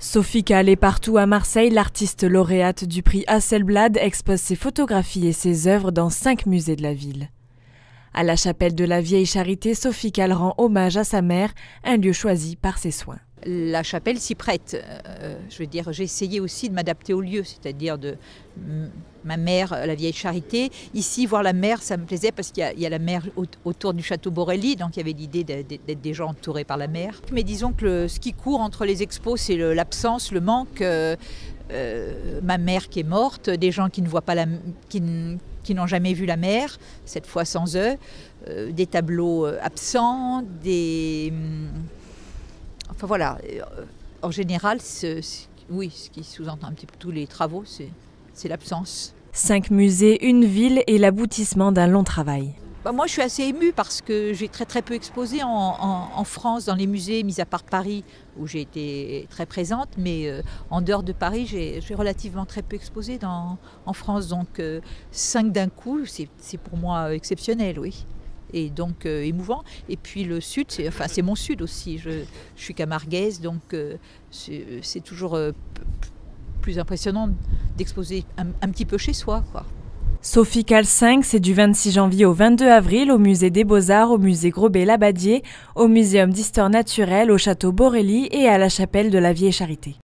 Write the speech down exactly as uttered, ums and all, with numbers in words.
Sophie Calle est partout à Marseille. L'artiste lauréate du prix Hasselblad expose ses photographies et ses œuvres dans cinq musées de la ville. À la chapelle de la Vieille Charité, Sophie Calle rend hommage à sa mère, un lieu choisi par ses soins. La chapelle s'y prête. Euh, je veux dire, j'ai essayé aussi de m'adapter au lieu, c'est-à-dire de ma mère, la Vieille Charité. Ici, voir la mer, ça me plaisait parce qu'il y a, il y a la mer autour du château Borelli, donc il y avait l'idée d'être déjà entouré par la mer. Mais disons que le, ce qui court entre les expos, c'est l'absence, le, le manque. Euh, euh, ma mère qui est morte, des gens qui ne voient pas la, qui, qui n'ont jamais vu la mer, cette fois sans eux, euh, des tableaux absents, des Enfin voilà, en général, ce, ce, oui, ce qui sous-entend un petit peu tous les travaux, c'est l'absence. Cinq musées, une ville et l'aboutissement d'un long travail. Bah moi, je suis assez émue parce que j'ai très très peu exposé en, en, en France, dans les musées, mis à part Paris, où j'ai été très présente, mais euh, en dehors de Paris, j'ai relativement très peu exposé dans, en France. Donc euh, cinq d'un coup, c'est pour moi exceptionnel, oui. Et donc euh, émouvant. Et puis le sud, c'est enfin, c'est mon sud aussi. Je, je suis camarguaise, donc euh, c'est toujours euh, plus impressionnant d'exposer un, un petit peu chez soi, quoi. Sophie Calle cinq, c'est du vingt-six janvier au vingt-deux avril au musée des Beaux-Arts, au musée Grobet-Labadier, au muséum d'histoire naturelle, au château Borelli et à la chapelle de la Vieille Charité.